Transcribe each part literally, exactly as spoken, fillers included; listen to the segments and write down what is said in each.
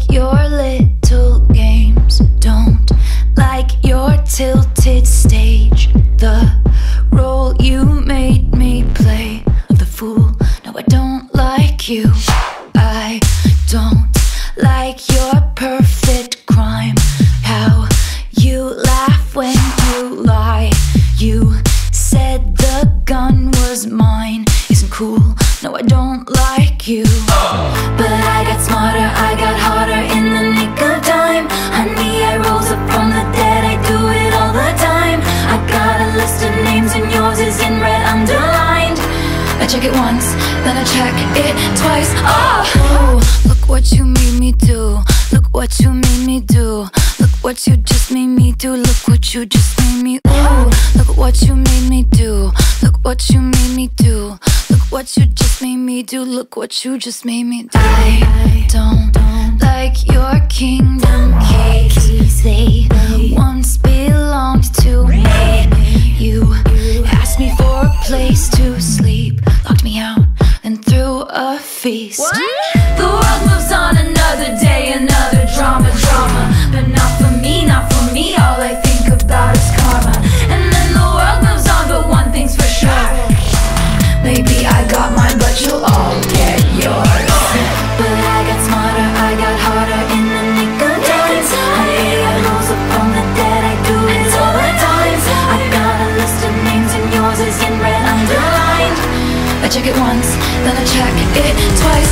like your little games, don't like your tilted stage, the role you made me play of the fool. No, I don't like you. I don't like your perfect crime, how you laugh when you lie. You said the gun was mine, isn't cool. No, I don't like you. But I got smarter, I got harder in the nick of time. Honey, I rose up from the dead, I do it all the time. I got a list of names and yours is in red underlined. I check it once, then I check it twice. Oh, look what you made me do. Look what you made me do. Look what you just made me do. Look what you just made me. Ooh, look what you made me do. Look what you made me do. Look what you just made me do. Look what you just made me do. I don't like your kingdom keys. They once belonged to me. You asked me for a place to sleep, locked me out and threw a feast. What? The world moves on, another day, another drama, drama. But not for me, not for me. All I think about is karma. And then the world moves on, but one thing's for sure, maybe I got mine, but you'll all get yours. But I got smarter, I got harder in the nick of time. Honey, I rose up from the dead, I do it all the time. I got a list of names and yours is in red underlined. I check it once, then I check it twice.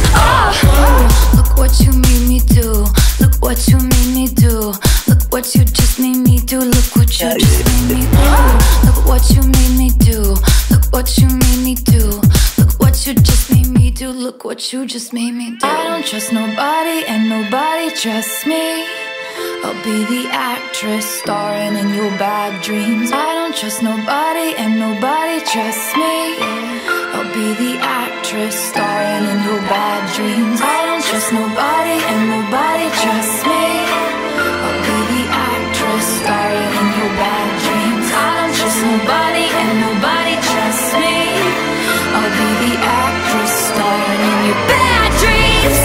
Oh, look what you made me do. Look what you made me do. Look what you just made me do. Look what you just made me do. Look what you made me do. Look what you made me do. Look what you just made me do. Look what you just made me do. I don't trust nobody and nobody trusts me. I'll be the actress starring in your bad dreams. I don't trust nobody and nobody trusts me. I'll be the actress starring in your bad dreams. I don't trust nobody and nobody trusts me. I'll be the actress starring in your bad dreams. I don't trust nobody and nobody trusts me. I'll be the actress starring in your bad dreams.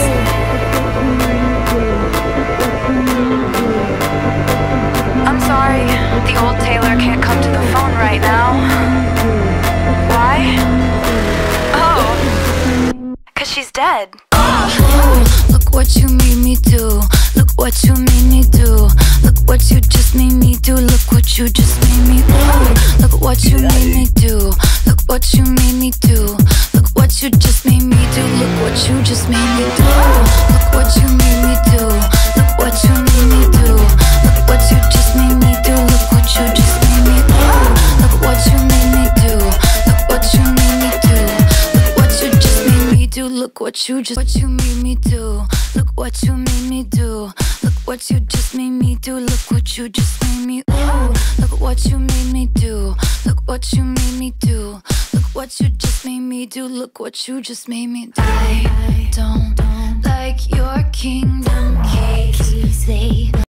I'm sorry, the old Taylor can't come to the phone right now. Why? Oh, cause she's dead. Oh, look what you made me do. Look what you made me do. Look what you just made me do. Look what you just made me do. Look what you made me do. Look what you made me do. Look what you just made me do. Look what you just made me do. Look what you made me do. Look what you made me do. Look what you just made me do. Look what you just made me do. Look what you made me do. Look what you made me do. Look what you just made me do. Look what you just what you made me do. Look what you made me do. Look what you just made me do. Look what you just made me. Ooh, look what you made me do. Look what you made me do. Look what you just made me do. Look what you just made me do. I don't like your kingdom keys. They